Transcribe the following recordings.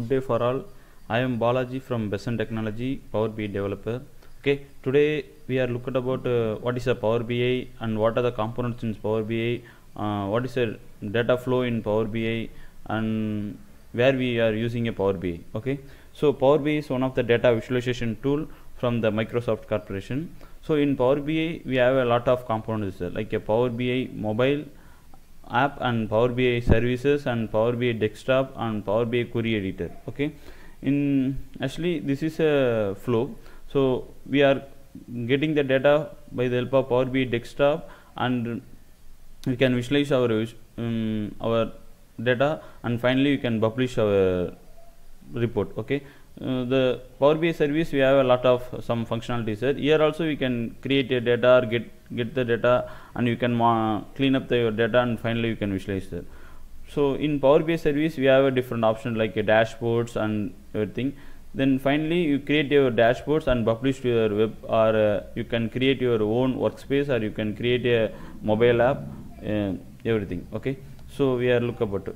Good day for all. I am Balaji from BI.Then Technology, Power BI developer. Okay, today we are looking about what is a Power BI and what are the components in Power BI, what is a data flow in Power BI, and where we are using a Power BI. Okay, so Power BI is one of the data visualization tool from the Microsoft Corporation. So in Power BI we have a lot of components like a Power BI mobile app and Power BI services and Power BI desktop and Power BI query editor. Okay, in actually this is a flow. So we are getting the data by the help of Power BI desktop, and we can visualize our data, and finally we can publish our report. Okay, the Power BI service we have a lot of some functionalities there. Here also we can create a data or get the data, and you can clean up your data, and finally you can visualize that. So in Power BI service we have a different option like a dashboards and everything. Then finally you create your dashboards and publish to your web, or you can create your own workspace, or you can create a mobile app, everything. Okay, so we are look about.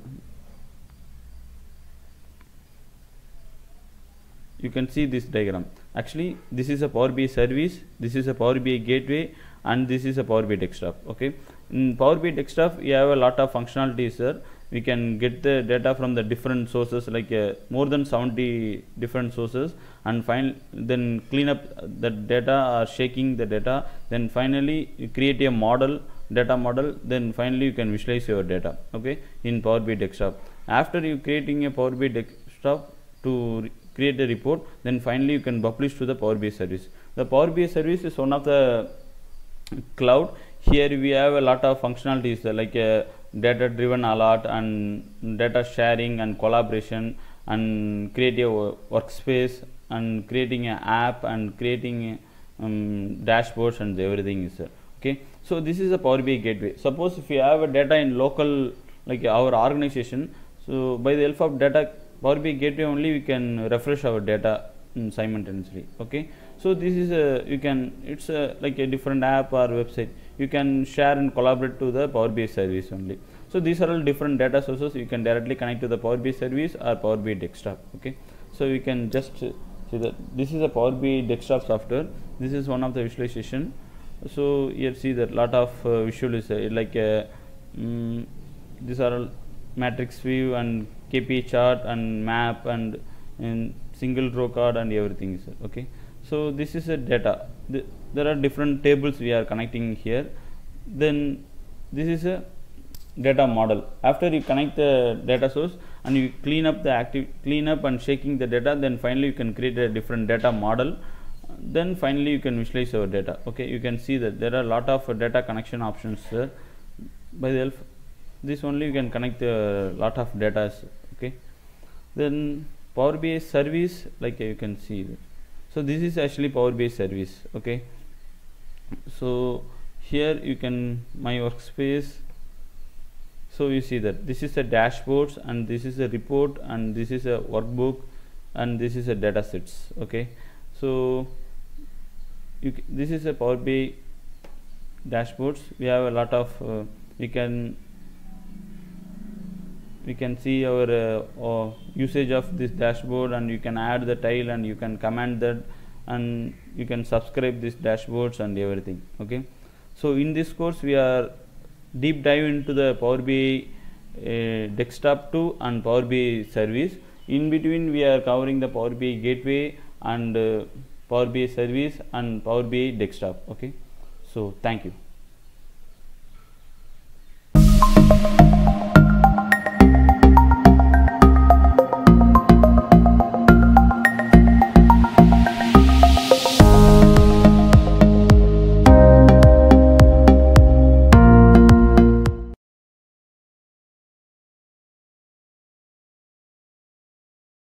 You can see this diagram. Actually this is a Power BI service, this is a Power BI gateway, and this is a Power BI desktop. Okay, in Power BI desktop we have a lot of functionalities there. We can get the data from the different sources, like more than 70 different sources, and then clean up the data or shaking the data. Then finally you create a model, data model, then finally you can visualize your data. Okay, in Power BI desktop. After you creating a Power BI desktop to create a report, then finally you can publish to the Power BI service. The Power BI service is one of the cloud. Here we have a lot of functionalities like data driven alert and data sharing and collaboration, and create a workspace, and creating an app, and creating dashboards, and everything is there. Okay, so this is a Power BI gateway. Suppose if you have a data in local, like our organization, so by the help of data Power BI gateway only we can refresh our data simultaneously. Okay, so this is it's like a different app or website. You can share and collaborate to the Power BI service only. So these are all different data sources. You can directly connect to the Power BI service or Power BI desktop. Okay, so you can just see that this is a Power BI desktop software. This is one of the visualization. So here see that lot of visuals like these are all matrix view and KPI chart and map and single row card and everything. Okay, so this is a data. There are different tables we are connecting here. Then this is a data model. After you connect the data source and you clean up and shaking the data, then finally you can create a different data model. Then finally you can visualize your data. Okay, you can see that there are a lot of data connection options there. By the help this only you can connect a lot of data. Okay, then Power BI service, like you can see that. So this is actually Power BI service. Okay, so here you can my workspace. So you see that this is a dashboards, and this is a report, and this is a workbook, and this is a data sets. Okay, so this is a Power BI dashboards. We have a lot of we can see our usage of this dashboard, and you can add the tile, and you can command that, and you can subscribe this dashboards and everything. Okay, so in this course we are deep dive into the Power BI desktop 2 and Power BI service. In between we are covering the Power BI gateway and Power BI service and Power BI desktop. Okay, so thank you.